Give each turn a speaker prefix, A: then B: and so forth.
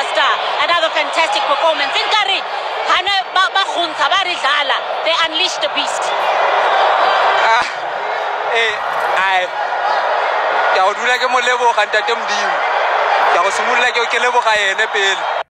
A: superstar. Another fantastic performance. Inkari, hana ba khunta ba ridlala. They unleashed the beast.
B: Ya o dula ke mo leboga ntate Modimo. Ya go simolola ke o ke leboga ene pele.